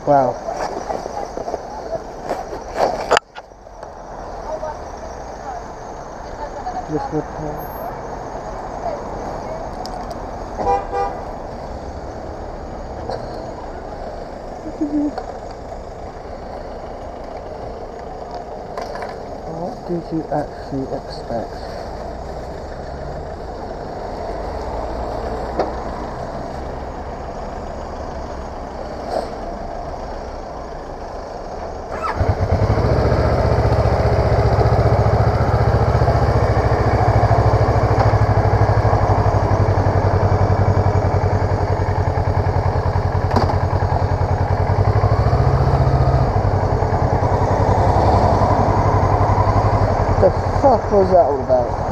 Wow. This would help. What did you actually expect? What the fuck was that all about?